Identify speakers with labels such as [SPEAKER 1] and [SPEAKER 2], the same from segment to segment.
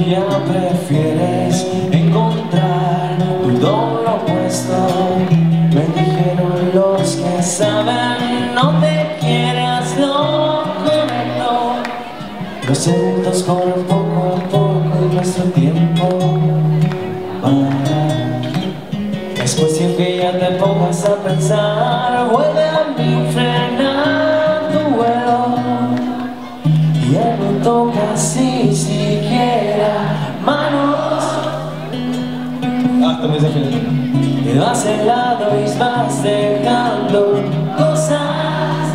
[SPEAKER 1] ya prefieres encontrar tu doble opuesto. Me dijeron los que saben, no te quieras lo correcto. Los segundos corren poco a poco y nuestro tiempo para. Es cuestión que ya te pongas a pensar. Vuelve a mí, frena tu vuelo. Ya no tocas ni siquiera manos.
[SPEAKER 2] También se afina.
[SPEAKER 1] Te vas al lado y vas dejando cosas.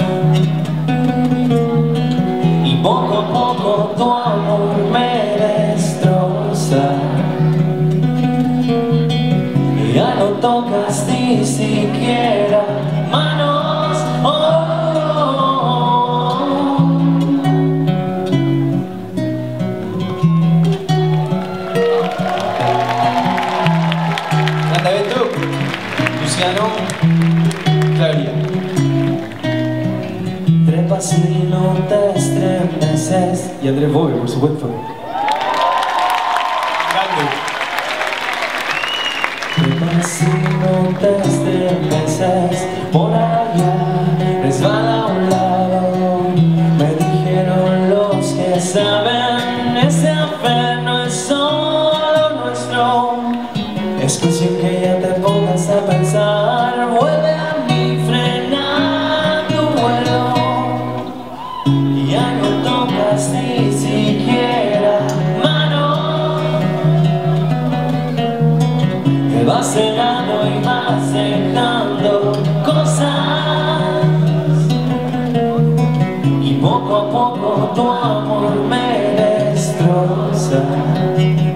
[SPEAKER 1] Y poco a poco tu amor me destroza. Ya no tocas ni siquiera manos.
[SPEAKER 2] Canta bien tú, Luciano, Claudia.
[SPEAKER 1] Trepas y no te estremeces.
[SPEAKER 2] Y Andrés Bogue, por supuesto. Grande.
[SPEAKER 1] Trepas y no te estremeces. Por allá resbala a un lado. Me dijeron los que saben, ese afán no es solo nuestro. Es cuestión que ya te pongas a pensar. Vuelve a mí, frena tu vuelo. Ya no tocas ni siquiera mano. Te vas helando y vas dejando cosas. Y poco a poco tu amor me destroza.